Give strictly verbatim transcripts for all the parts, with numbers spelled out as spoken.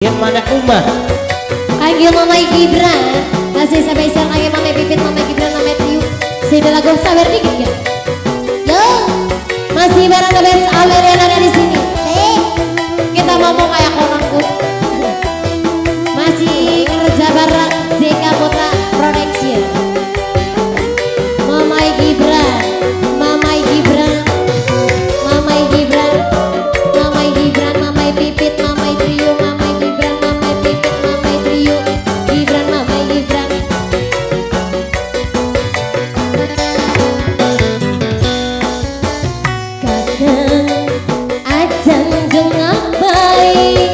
Yang mana Uma? Ayo Mama Gibran, kasih spesial ayo Mama Pipit, Mama Gibran, Mama Trio. Sudah lagu sabar dikit ya. Yo, masih bareng the best Aurelia ada di sini. Eh, kita ngomong kayak orangku. Masih kerja bareng J K Putra Production. Mama Gibran, Mama Gibran, Mama Gibran, Mama Gibran, Mama Pipit, Mama Trio, Mama Gibran, Mama Pipit, Mama Trio, Gibran, Mama Gibran. Kadang ajang jengah baik,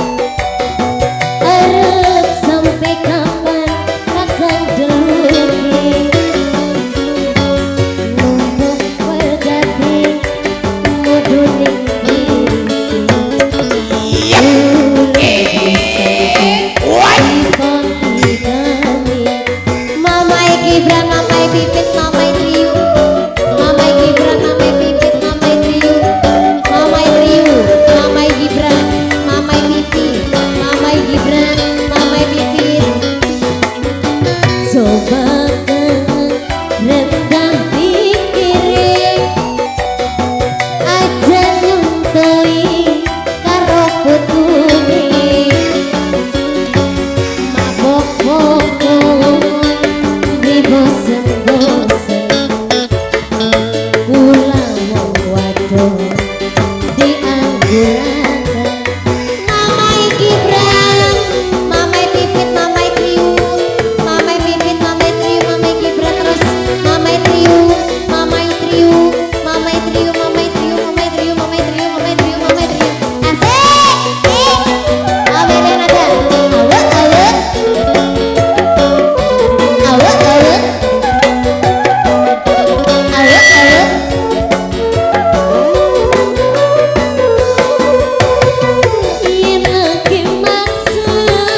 arep sampai kapan takkan deluki. Numpuk pegati muduning isi, uleh disebut ipon idami. Mama Gibran, Mama Pipit, Mama Trio, Mama Gibran, Mama Pipit, Mama Trio, Mama Trio, Mama Gibran, Mama Pipit, Mama Gibran, Mama Pipit. Coba rendah pikirin, aja nyuntui karo putune. Mabok-bokon di bosen-bosen, pulang wong wadon di angguratan. Mama Gibran, Mama Pipit, Mama Trio, Mama Pipit, Mama Trio, Mama Gibran, terus Mama Trio, Mama Trio, Mama Trio, Mama Trio, Mama Trio, Mama Trio, Mama Trio, Mama Trio. Asik, eh, Aurelia ada, awet, awet, awet, awet, awet, awet. Yen lagi maksa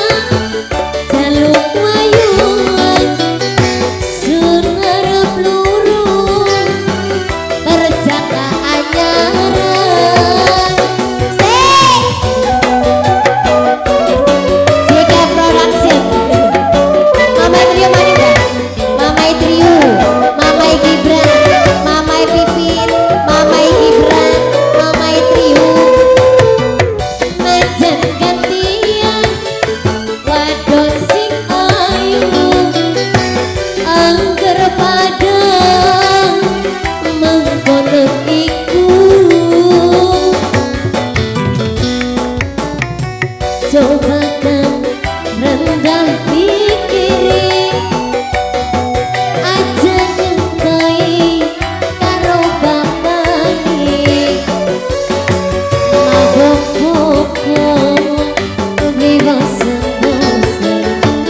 jaluk wayuan, sun ngarep lurung perjaka anyaran. Sik, J K Production. Mama Trio mana dah? Mama Trio, Mama Gibran, Mama Pipit, Mama Gibran, Mama Trio. Najan gantian wadon sing ayu, angger padang mengkono iku. Coba kan rendah pikirin, aja nyentoi karo bapake. Mabok-bokon di bosen-bosen,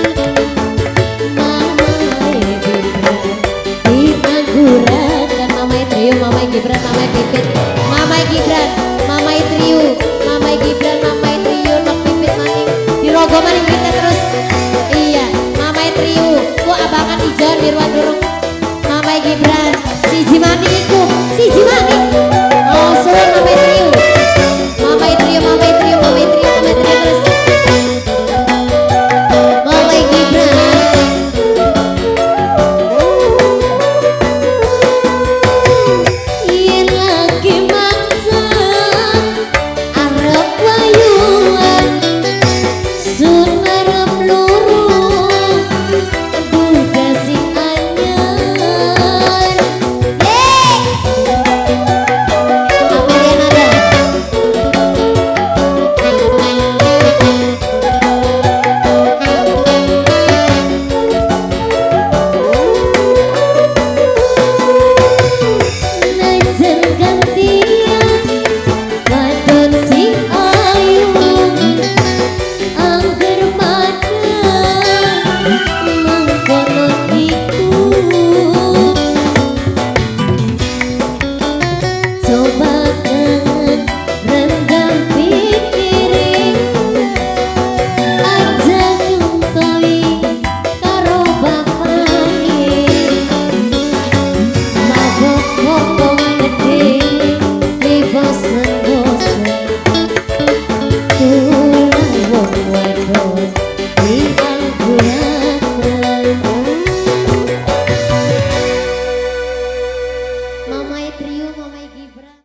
Mama Gibran di angguratan. Mama Trio, Mama Gibran, Mama Pipit, Mama Gibran, Mama Trio, Mama Gibran, Mama Trio, Nok Pipit maning di rogo maning kita terus. Iya, Mama Trio, ku abangan ijon di ruang durung. Mama Gibran, siji maning iku, siji maning. Oh, suwe Mama Trio, Mama Trio, Mama Trio, Mama Trio, Mama Trio terus. Mama Gibran, yen lagi maksa arep wayuan, sun ngarep lurung budak sing anyar. Yeay, terus diangguran. Mamai Trio, Mamai Gibran.